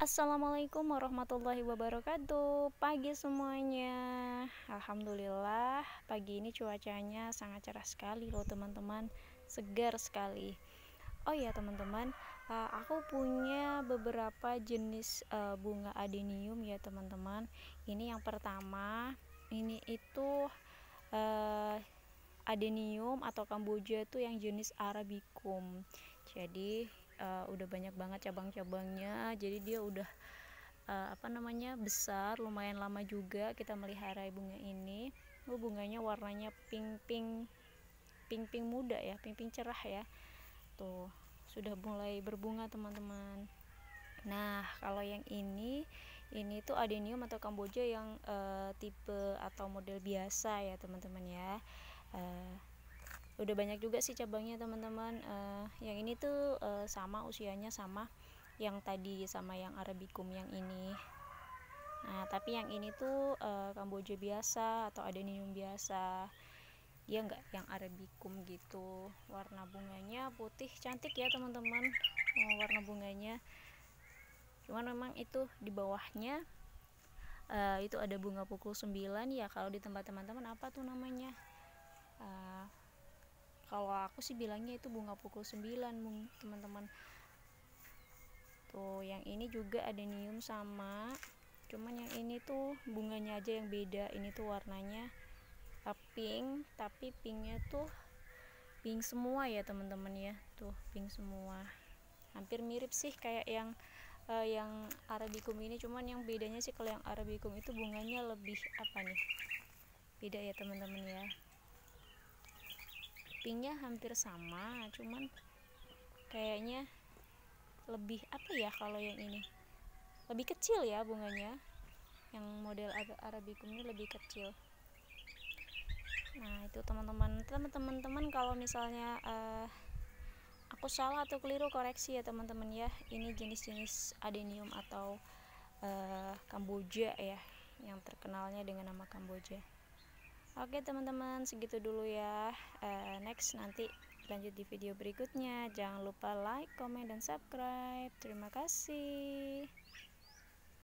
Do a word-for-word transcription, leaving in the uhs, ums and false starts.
Assalamualaikum warahmatullahi wabarakatuh. Pagi semuanya. Alhamdulillah, pagi ini cuacanya sangat cerah sekali loh teman-teman. Segar sekali. Oh ya teman-teman, uh, aku punya beberapa jenis uh, bunga adenium ya teman-teman. Ini yang pertama, ini itu uh, adenium atau kamboja itu yang jenis arabicum. Jadi uh, udah banyak banget cabang-cabangnya, jadi dia udah uh, apa namanya besar, lumayan lama juga kita melihara bunga ini. Oh, bunganya warnanya pink pink pink pink muda ya, pink pink cerah ya. Tuh sudah mulai berbunga teman-teman. Nah kalau yang ini ini tuh adenium atau kamboja yang uh, tipe atau model biasa ya teman-teman ya. Uh, udah banyak juga sih cabangnya teman-teman. Uh, yang ini tuh uh, sama usianya sama yang tadi sama yang arabicum yang ini. Nah tapi yang ini tuh uh, kamboja biasa atau adenium biasa, dia enggak yang arabicum gitu. Warna bunganya putih cantik ya teman-teman. Oh, warna bunganya cuman memang itu di bawahnya uh, itu ada bunga pukul sembilan ya. Kalau di tempat teman-teman apa tuh namanya, uh, kalau aku sih bilangnya itu bunga pukul sembilan teman-teman. Tuh yang ini juga adenium sama, cuman yang ini tuh bunganya aja yang beda. Ini tuh warnanya uh, pink, tapi pinknya tuh pink semua ya teman-teman ya. Tuh pink semua, hampir mirip sih kayak yang uh, yang arabicum ini, cuman yang bedanya sih kalau yang arabicum itu bunganya lebih apa nih, beda ya teman-teman ya. Pinknya hampir sama, cuman kayaknya lebih apa ya, kalau yang ini lebih kecil ya bunganya. Yang model arabicum ini lebih kecil. Nah itu teman-teman teman-teman kalau misalnya uh, aku salah atau keliru koreksi ya teman-teman ya. Ini jenis-jenis adenium atau uh, kamboja ya, yang terkenalnya dengan nama kamboja. Oke teman-teman, segitu dulu ya. Uh, next nanti lanjut di video berikutnya. Jangan lupa like, comment, dan subscribe. Terima kasih.